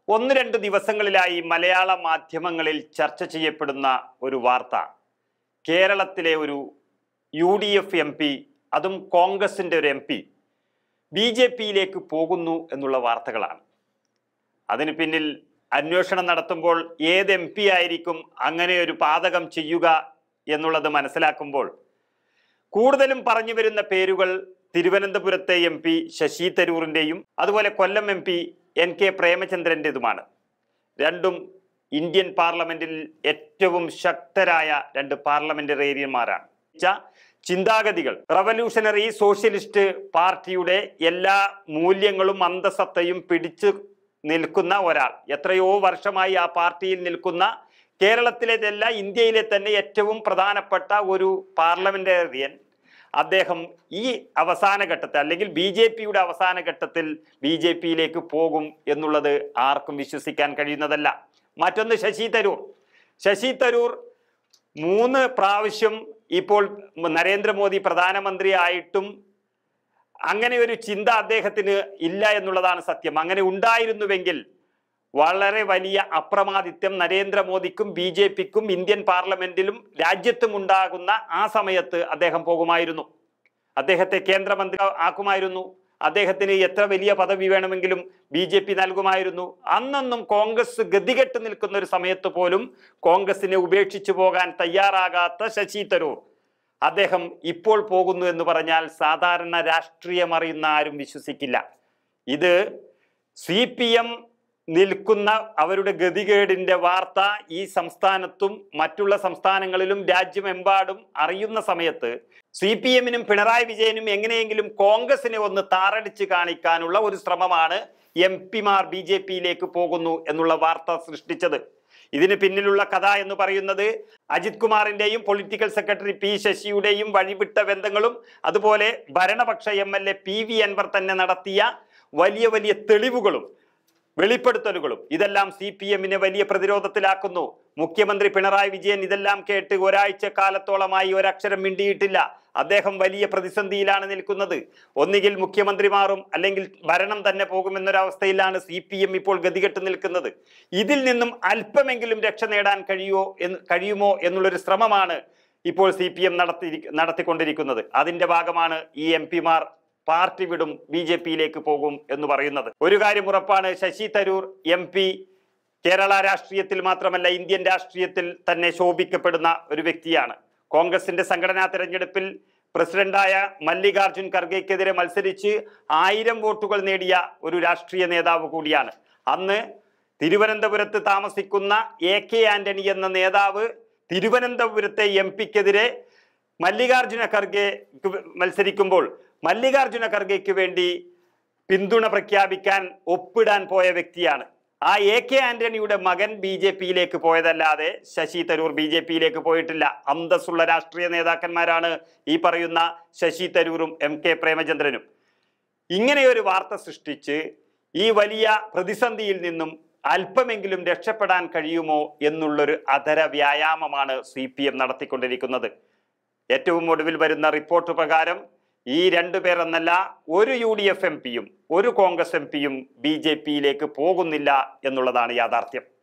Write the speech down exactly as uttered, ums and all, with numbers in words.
ഒന്ന് രണ്ട് ദിവസങ്ങളിലായി മലയാള മാധ്യമങ്ങളിൽ ചർച്ച ചെയ്യപ്പെടുന്ന ഒരു വാർത്ത കേരളത്തിലെ ഒരു U D F M P, അതും കോൺഗ്രസിൻ്റെ ഒരു എം പി ബി ജെ പിയിലേക്ക് പോകുന്നു എന്നുള്ള വാർത്തകളാണ്. അതിന് പിന്നിൽ അന്വേഷണം നടത്തുമ്പോൾ ഏത് എം പി ആയിരിക്കും അങ്ങനെ ഒരു പാതകം ചെയ്യുക എന്നുള്ളത് മനസ്സിലാക്കുമ്പോൾ കൂടുതലും പറഞ്ഞു വരുന്ന പേരുകൾ തിരുവനന്തപുരത്തെ എം പി ശശി തരൂറിൻ്റെയും അതുപോലെ Kollam M P N K പ്രേമചന്ദ്രൻ്റെതുമാണ്. രണ്ടും ഇന്ത്യൻ പാർലമെന്റിൽ ഏറ്റവും ശക്തരായ രണ്ട് പാർലമെന്റേറിയന്മാരാണ്. ചിന്താഗതികൾ, റവല്യൂഷണറി സോഷ്യലിസ്റ്റ് പാർട്ടിയുടെ എല്ലാ മൂല്യങ്ങളും അന്തസത്തയും പിടിച്ചു നിൽക്കുന്ന ഒരാൾ, എത്രയോ വർഷമായി ആ പാർട്ടിയിൽ നിൽക്കുന്ന, കേരളത്തിലേതല്ല ഇന്ത്യയിലെ തന്നെ ഏറ്റവും പ്രധാനപ്പെട്ട ഒരു പാർലമെന്റേറിയൻ. അദ്ദേഹം ഈ അവസാന ഘട്ടത്തിൽ അല്ലെങ്കിൽ ബി ജെ പിയുടെ അവസാന ഘട്ടത്തിൽ ബി ജെ പിയിലേക്ക് പോകും എന്നുള്ളത് ആർക്കും വിശ്വസിക്കാൻ കഴിയുന്നതല്ല. മറ്റൊന്ന് ശശി തരൂർ. ശശി തരൂർ മൂന്ന് പ്രാവശ്യം ഇപ്പോൾ നരേന്ദ്രമോദി പ്രധാനമന്ത്രി ആയിട്ടും അങ്ങനെ ഒരു ചിന്ത അദ്ദേഹത്തിന് ഇല്ല എന്നുള്ളതാണ് സത്യം. അങ്ങനെ ഉണ്ടായിരുന്നുവെങ്കിൽ വളരെ വലിയ അപ്രമാദിത്യം നരേന്ദ്രമോദിക്കും ബി ജെ പിക്കും ഇന്ത്യൻ പാർലമെന്റിലും രാജ്യത്തും ഉണ്ടാകുന്ന ആ സമയത്ത് അദ്ദേഹം പോകുമായിരുന്നു. അദ്ദേഹത്തെ കേന്ദ്രമന്ത്രി ആക്കുമായിരുന്നു. അദ്ദേഹത്തിന് എത്ര വലിയ പദവി വേണമെങ്കിലും ബി ജെ പി നൽകുമായിരുന്നു. അന്നൊന്നും കോൺഗ്രസ് ഗതികെട്ട് നിൽക്കുന്ന ഒരു സമയത്ത് പോലും കോൺഗ്രസിനെ ഉപേക്ഷിച്ചു പോകാൻ തയ്യാറാകാത്ത ശശി തരൂർ അദ്ദേഹം ഇപ്പോൾ പോകുന്നു എന്ന് പറഞ്ഞാൽ സാധാരണ രാഷ്ട്രീയം അറിയുന്ന ആരും വിശ്വസിക്കില്ല. ഇത് സി പി എം നിൽക്കുന്ന അവരുടെ ഗതികേടിന്റെ വാർത്ത ഈ സംസ്ഥാനത്തും മറ്റുള്ള സംസ്ഥാനങ്ങളിലും രാജ്യമെമ്പാടും അറിയുന്ന സമയത്ത് സി പി എമ്മിനും പിണറായി വിജയനും എങ്ങനെയെങ്കിലും കോൺഗ്രസിനെ ഒന്ന് താറടിച്ച് കാണിക്കാനുള്ള ഒരു ശ്രമമാണ് എം പിമാർ ബി ജെ പിയിലേക്ക് പോകുന്നു എന്നുള്ള വാർത്ത സൃഷ്ടിച്ചത്. ഇതിന് പിന്നിലുള്ള കഥ എന്ന് പറയുന്നത് അജിത് കുമാറിന്റെയും പൊളിറ്റിക്കൽ സെക്രട്ടറി പി ശശിയുടെയും വഴിവിട്ട ബന്ധങ്ങളും അതുപോലെ ഭരണപക്ഷ M L A P V Anvar തന്നെ നടത്തിയ വലിയ വലിയ തെളിവുകളും വെളിപ്പെടുത്തലുകളും ഇതെല്ലാം സി പി എമ്മിനെ വലിയ പ്രതിരോധത്തിലാക്കുന്നു. മുഖ്യമന്ത്രി പിണറായി വിജയൻ ഇതെല്ലാം കേട്ട് ഒരാഴ്ച കാലത്തോളമായി ഒരക്ഷരം മിണ്ടിയിട്ടില്ല. അദ്ദേഹം വലിയ പ്രതിസന്ധിയിലാണ് നിൽക്കുന്നത്. ഒന്നുകിൽ മുഖ്യമന്ത്രി മാറും, അല്ലെങ്കിൽ ഭരണം തന്നെ പോകുമെന്നൊരവസ്ഥയിലാണ് സി പി എം ഇപ്പോൾ ഗതികെട്ട് നിൽക്കുന്നത്. ഇതിൽ നിന്നും അല്പമെങ്കിലും രക്ഷ നേടാൻ കഴിയുമോ എന്ന് കഴിയുമോ എന്നുള്ളൊരു ശ്രമമാണ് ഇപ്പോൾ സി പി എം നടത്തി നടത്തിക്കൊണ്ടിരിക്കുന്നത്. അതിന്റെ ഭാഗമാണ് ഈ എം പിമാർ പാർട്ടി വിടും, ബി ജെ പിയിലേക്ക് പോകും എന്ന് പറയുന്നത്. ഒരു കാര്യം ഉറപ്പാണ്, ശശി തരൂർ എം പി കേരള രാഷ്ട്രീയത്തിൽ മാത്രമല്ല ഇന്ത്യൻ രാഷ്ട്രീയത്തിൽ തന്നെ ശോഭിക്കപ്പെടുന്ന ഒരു വ്യക്തിയാണ്. കോൺഗ്രസിന്റെ സംഘടനാ തെരഞ്ഞെടുപ്പിൽ പ്രസിഡന്റായ മല്ലികാർജുൻ ഖർഗെക്കെതിരെ മത്സരിച്ച് ആയിരം വോട്ടുകൾ നേടിയ ഒരു രാഷ്ട്രീയ നേതാവ് കൂടിയാണ്. അന്ന് തിരുവനന്തപുരത്ത് താമസിക്കുന്ന എ കെ ആന്റണി എന്ന നേതാവ് തിരുവനന്തപുരത്തെ എം പിക്കെതിരെ മല്ലികാർജുന ഖർഗെ മത്സരിക്കുമ്പോൾ മല്ലികാർജുന ഖർഗെക്ക് വേണ്ടി പിന്തുണ പ്രഖ്യാപിക്കാൻ ഒപ്പിടാൻ പോയ വ്യക്തിയാണ്. ആ എ കെ ആന്റണിയുടെ മകൻ ബി ജെ പിയിലേക്ക് പോയതല്ലാതെ ശശി തരൂർ ബി ജെ പിയിലേക്ക് പോയിട്ടില്ല. അന്തസ്സുള്ള രാഷ്ട്രീയ നേതാക്കന്മാരാണ് ഈ പറയുന്ന ശശി തരൂറും എം കെ പ്രേമചന്ദ്രനും. ഇങ്ങനെയൊരു വാർത്ത സൃഷ്ടിച്ച് ഈ വലിയ പ്രതിസന്ധിയിൽ നിന്നും അല്പമെങ്കിലും രക്ഷപ്പെടാൻ കഴിയുമോ എന്നുള്ളൊരു അധര വ്യായാമമാണ് സി പി എം നടത്തിക്കൊണ്ടിരിക്കുന്നത്. ഏറ്റവും ഒടുവിൽ വരുന്ന റിപ്പോർട്ട് പ്രകാരം ഈ രണ്ടു പേർ എന്നല്ല, ഒരു യു ഡി എഫ് എം പിയും ഒരു കോൺഗ്രസ് എം പിയും ബി ജെ പിയിലേക്ക് പോകുന്നില്ല എന്നുള്ളതാണ് യാഥാർത്ഥ്യം.